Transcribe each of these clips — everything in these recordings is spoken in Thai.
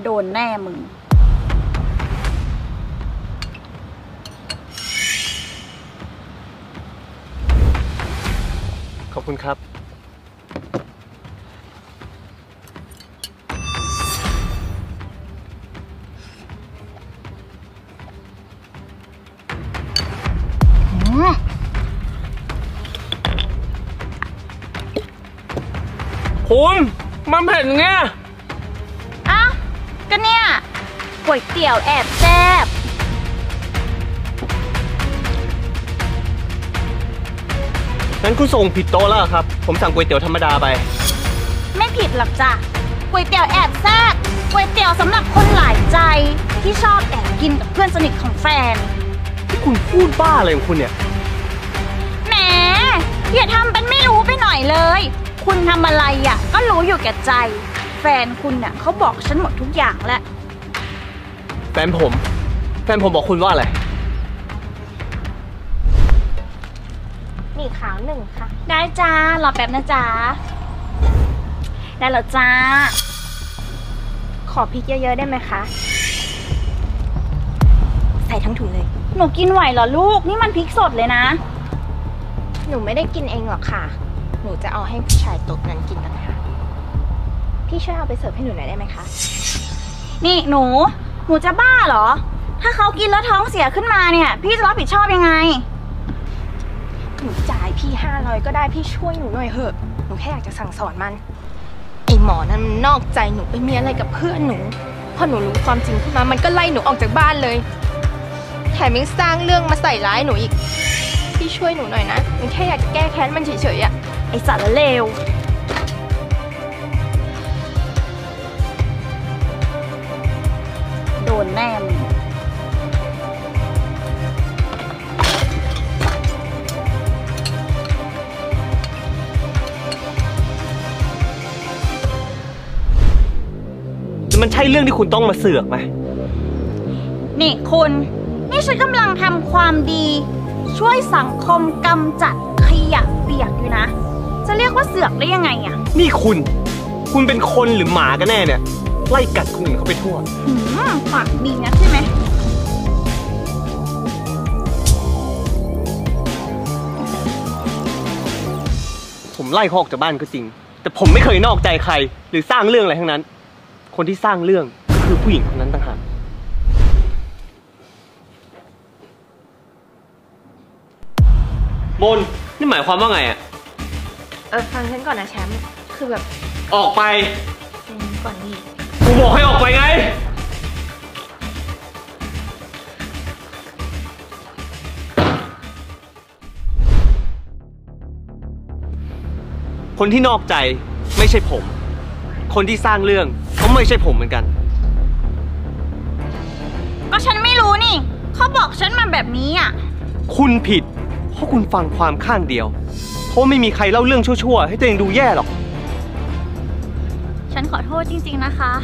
โดนแน่มึงขอบคุณครับคุณมันเผ็ดไงอ้าวก็เนี่ยก๋วยเตี๋ยวแอบแซ่บงั้นคุณส่งผิดโต๊ะแล้วครับผมสั่งก๋วยเตี๋ยวธรรมดาไปไม่ผิดหรอกจ้ะก๋วยเตี๋ยวแอบแซ่บก๋วยเตี๋ยวสำหรับคนหลายใจที่ชอบแอบกินกับเพื่อนสนิทของแฟนที่คุณพูดบ้าอะไรของคุณเนี่ยแหมอย่าทำเป็นไม่รู้ไปหน่อยเลยคุณทำอะไรอ่ะก็รู้อยู่แก่ใจแฟนคุณน่ะเขาบอกฉันหมดทุกอย่างแล้วแฟนผมบอกคุณว่าอะไรนี่ขาว1ค่ะได้จ้ารอแป๊บนะจ๊ะได้แล้วจ้าขอพริกเยอะๆได้ไหมคะใส่ทั้งถุงเลยหนูกินไหวเหรอลูกนี่มันพริกสดเลยนะหนูไม่ได้กินเองหรอกค่ะหนูจะเอาให้ผู้ชายโต๊ะนั้นกินต่างหากพี่ช่วยเอาไปเสิร์ฟให้หนูหน่อยได้ไหมคะนี่หนูจะบ้าเหรอถ้าเขากินแล้วท้องเสียขึ้นมาเนี่ยพี่จะรับผิดชอบยังไงหนูจ่ายพี่500ก็ได้พี่ช่วยหนูหน่อยเถอะหนูแค่อยากจะสั่งสอนมันไอหมอนั้นมันนอกใจหนูไปมีอะไรกับเพื่อนหนูพอหนูรู้ความจริงขึ้นมามันก็ไล่หนูออกจากบ้านเลยแถมยังสร้างเรื่องมาใส่ร้ายหนูอีกพี่ช่วยหนูหน่อยนะหนูแค่อยากจะแก้แค้นมันเฉยๆอะไอสารเลวโดนแน่มึงมันใช่เรื่องที่คุณต้องมาเสือกไหมนี่คุณนี่ฉันกำลังทำความดีช่วยสังคมกำจัดขยะเปียกอยู่นะจะเรียกว่าเสือกได้ยังไงอะนี่คุณเป็นคนหรือหมากันแน่เนี่ยไล่กัดคนอื่นเขาไปทั่วปากดีนะใช่ไหมผมไล่เขาออกจากบ้านก็จริงแต่ผมไม่เคยนอกใจใครหรือสร้างเรื่องอะไรทั้งนั้นคนที่สร้างเรื่องคือผู้หญิงคนนั้นต่างหากมนนี่หมายความว่าไงอ่ะฟังฉันก่อนนะแชมป์คือแบบออกไปก่อนนี่กูบอกให้ออกไปไงคนที่นอกใจไม่ใช่ผมคนที่สร้างเรื่องก็ไม่ใช่ผมเหมือนกันก็ฉันไม่รู้นี่เขาบอกฉันมาแบบนี้อ่ะคุณผิดเพราะคุณฟังความข้างเดียวเพราะไม่มีใครเล่าเรื่องชั่วๆให้ตัวเองดูแย่หรอกฉันขอโทษจริงๆนะคะ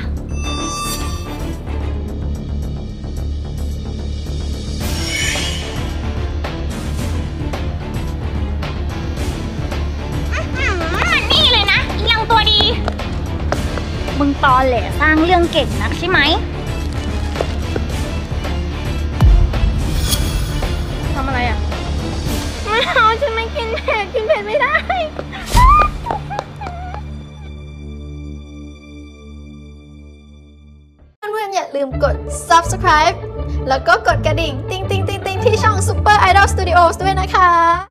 นี่เลยนะยังตัวดีมึงตอแหลสร้างเรื่องเก่งนักใช่ไหมทำอะไรอ่ะไม่เอาฉันไม่กินเผ็ดไม่ได้เพื่อนๆอย่าลืมกด subscribe แล้วก็กดกระดิ่งติ๊งๆๆๆที่ช่อง Super Idol Studios ด้วยนะคะ